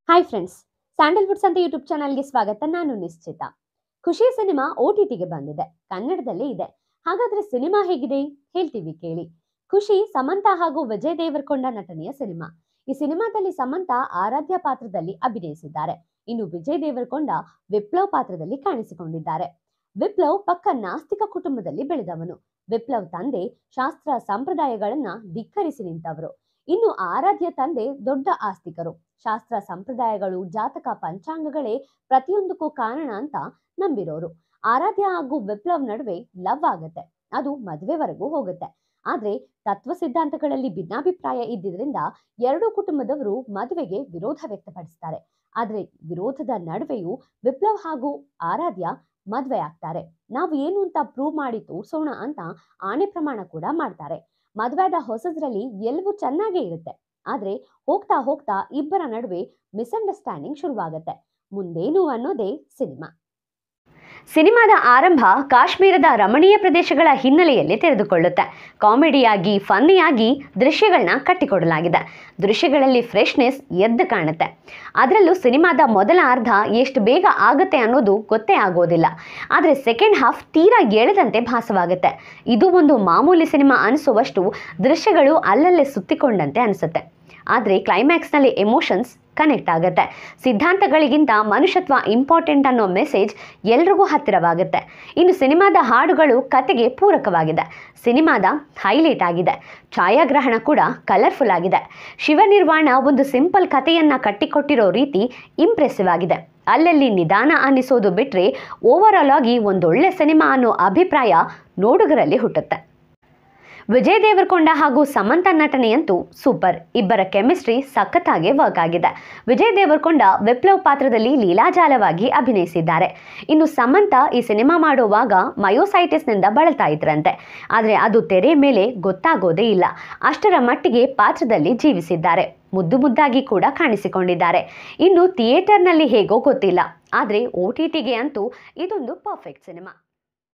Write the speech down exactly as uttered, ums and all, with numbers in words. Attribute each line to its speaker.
Speaker 1: Hi friends, Sandalwood ಸಂತೆ YouTube ಚಾನಲ್ಗೆ ಸ್ವಾಗತ. ನಾನು ನಿಶ್ಚಿತ. ಖುಷಿ ಸಿನಿಮಾ ಓ ಟಿ ಟಿಗೆ ಬಂದಿದೆ, ಕನ್ನಡದಲ್ಲೇ ಇದೆ. ಹಾಗಾದ್ರೆ ಸಿನಿಮಾ ಹೇಗಿದೆ ಹೇಳ್ತೀವಿ ಕೇಳಿ. ಖುಷಿ ಸಮಂತ ಹಾಗೂ ವಿಜಯ್ ದೇವರಕೊಂಡ ನಟನೆಯ ಸಿನಿಮಾ. ಈ ಸಿನಿಮಾದಲ್ಲಿ ಸಮಂತ ಆರಾಧ್ಯ ಪಾತ್ರದಲ್ಲಿ ಅಭಿನಯಿಸಿದ್ದಾರೆ. ಇನ್ನು ವಿಜಯ್ ದೇವರಕೊಂಡ ವಿಪ್ಲವ್ ಪಾತ್ರದಲ್ಲಿ ಕಾಣಿಸಿಕೊಂಡಿದ್ದಾರೆ. ವಿಪ್ಲವ್ ಪಕ್ಕ ನಾಸ್ತಿಕ ಕುಟುಂಬದಲ್ಲಿ ಬೆಳೆದವನು. ವಿಪ್ಲವ್ ತಂದೆ ಶಾಸ್ತ್ರ ಸಂಪ್ರದಾಯಗಳನ್ನ ಧಿಕ್ಕರಿಸಿ ನಿಂತವರು. ಇನ್ನು ಆರಾಧ್ಯ ತಂದೆ ದೊಡ್ಡ ಆಸ್ತಿಕರು. ಶಾಸ್ತ್ರ ಸಂಪ್ರದಾಯಗಳು, ಜಾತಕ, ಪಂಚಾಂಗಗಳೇ ಪ್ರತಿಯೊಂದಕ್ಕೂ ಕಾರಣ ಅಂತ ನಂಬಿರೋರು. ಆರಾಧ್ಯ ಹಾಗೂ ವಿಪ್ಲವ್ ನಡುವೆ ಲವ್ ಆಗತ್ತೆ, ಅದು ಮದುವೆವರೆಗೂ ಹೋಗುತ್ತೆ. ಆದ್ರೆ ತತ್ವ ಸಿದ್ಧಾಂತಗಳಲ್ಲಿ ಭಿನ್ನಾಭಿಪ್ರಾಯ ಇದ್ದಿದ್ರಿಂದ ಎರಡೂ ಕುಟುಂಬದವರು ಮದುವೆಗೆ ವಿರೋಧ ವ್ಯಕ್ತಪಡಿಸ್ತಾರೆ. ಆದ್ರೆ ವಿರೋಧದ ನಡುವೆಯೂ ವಿಪ್ಲವ್ ಹಾಗೂ ಆರಾಧ್ಯ ಮದ್ವೆ ಆಗ್ತಾರೆ. ನಾವು ಏನು ಅಂತ ಪ್ರೂವ್ ಮಾಡಿ ತೋರ್ಸೋಣ ಅಂತ ಆಣೆ ಪ್ರಮಾಣ ಕೂಡ ಮಾಡ್ತಾರೆ. ಮದುವೆಯಾದ ಹೊಸದ್ರಲ್ಲಿ ಎಲ್ಲವೂ ಚೆನ್ನಾಗೇ ಇರುತ್ತೆ. ಆದ್ರೆ ಹೋಗ್ತಾ ಹೋಗ್ತಾ ಇಬ್ಬರ ನಡುವೆ ಮಿಸ್ಅಂಡರ್ಸ್ಟ್ಯಾಂಡಿಂಗ್ ಶುರುವಾಗತ್ತೆ. ಮುಂದೇನು ಅನ್ನೋದೇ ಸಿನಿಮಾ. ಸಿನಿಮಾದ ಆರಂಭ ಕಾಶ್ಮೀರದ ರಮಣೀಯ ಪ್ರದೇಶಗಳ ಹಿನ್ನೆಲೆಯಲ್ಲಿ ತೆರೆದುಕೊಳ್ಳುತ್ತೆ. ಕಾಮಿಡಿಯಾಗಿ, ಫನ್ನಿಯಾಗಿ ದೃಶ್ಯಗಳನ್ನ ಕಟ್ಟಿಕೊಡಲಾಗಿದೆ. ದೃಶ್ಯಗಳಲ್ಲಿ ಫ್ರೆಶ್ನೆಸ್ ಎದ್ದು ಕಾಣುತ್ತೆ. ಅದರಲ್ಲೂ ಸಿನಿಮಾದ ಮೊದಲ ಅರ್ಧ ಎಷ್ಟು ಬೇಗ ಆಗುತ್ತೆ ಅನ್ನೋದು ಗೊತ್ತೇ ಆಗೋದಿಲ್ಲ. ಆದರೆ ಸೆಕೆಂಡ್ ಹಾಫ್ ತೀರಾ ಎಳೆದಂತೆ ಭಾಸವಾಗುತ್ತೆ. ಇದು ಒಂದು ಮಾಮೂಲಿ ಸಿನಿಮಾ ಅನಿಸುವಷ್ಟು ದೃಶ್ಯಗಳು ಅಲ್ಲಲ್ಲೇ ಸುತ್ತಿಕೊಂಡಂತೆ ಅನಿಸುತ್ತೆ. ಆದರೆ ಕ್ಲೈಮ್ಯಾಕ್ಸ್ನಲ್ಲಿ ಎಮೋಷನ್ಸ್ ಕನೆಕ್ಟ್ ಆಗುತ್ತೆ. ಸಿದ್ಧಾಂತಗಳಿಗಿಂತ ಮನುಷ್ಯತ್ವ ಇಂಪಾರ್ಟೆಂಟ್ ಅನ್ನೋ ಮೆಸೇಜ್ ಎಲ್ರಿಗೂ ಹತ್ತಿರವಾಗುತ್ತೆ. ಇನ್ನು ಸಿನಿಮಾದ ಹಾಡುಗಳು ಕತೆಗೆ ಪೂರಕವಾಗಿದೆ. ಸಿನಿಮಾದ ಹೈಲೈಟ್ ಆಗಿದೆ. ಛಾಯಾಗ್ರಹಣ ಕೂಡ ಕಲರ್ಫುಲ್ ಆಗಿದೆ. ಶಿವನಿರ್ವಾಣ ಒಂದು ಸಿಂಪಲ್ ಕಥೆಯನ್ನ ಕಟ್ಟಿಕೊಟ್ಟಿರೋ ರೀತಿ ಇಂಪ್ರೆಸಿವ್ ಆಗಿದೆ. ಅಲ್ಲಲ್ಲಿ ನಿಧಾನ ಅನ್ನಿಸೋದು ಬಿಟ್ರೆ ಓವರ್ ಆಲ್ ಆಗಿ ಒಂದೊಳ್ಳೆ ಸಿನಿಮಾ ಅನ್ನೋ ಅಭಿಪ್ರಾಯ ನೋಡುಗರಲ್ಲಿ ಹುಟ್ಟುತ್ತೆ. ವಿಜಯ್ ದೇವರಕೊಂಡ ಹಾಗೂ ಸಮಂತ ನಟನೆಯಂತೂ ಸೂಪರ್. ಇಬ್ಬರ ಕೆಮಿಸ್ಟ್ರಿ ಸಖತ್ತಾಗಿ ವರ್ಕ್ ಆಗಿದೆ. ವಿಜಯ್ ದೇವರಕೊಂಡ ವಿಪ್ಲವ್ ಪಾತ್ರದಲ್ಲಿ ಲೀಲಾಜಾಲವಾಗಿ ಅಭಿನಯಿಸಿದ್ದಾರೆ. ಇನ್ನು ಸಮಂತ ಈ ಸಿನಿಮಾ ಮಾಡುವಾಗ ಮಯೋಸೈಟಿಸ್ನಿಂದ ಬಳಲ್ತಾ ಇದ್ರಂತೆ. ಆದರೆ ಅದು ತೆರೆ ಮೇಲೆ ಗೊತ್ತಾಗೋದೇ ಇಲ್ಲ. ಅಷ್ಟರ ಮಟ್ಟಿಗೆ ಪಾತ್ರದಲ್ಲಿ ಜೀವಿಸಿದ್ದಾರೆ. ಮುದ್ದು ಮುದ್ದಾಗಿ ಕೂಡ ಕಾಣಿಸಿಕೊಂಡಿದ್ದಾರೆ. ಇನ್ನು ಥಿಯೇಟರ್ನಲ್ಲಿ ಹೇಗೋ ಗೊತ್ತಿಲ್ಲ, ಆದರೆ ಓ ಟಿ ಟಿಗೆ ಅಂತೂ ಇದೊಂದು ಪರ್ಫೆಕ್ಟ್ ಸಿನಿಮಾ.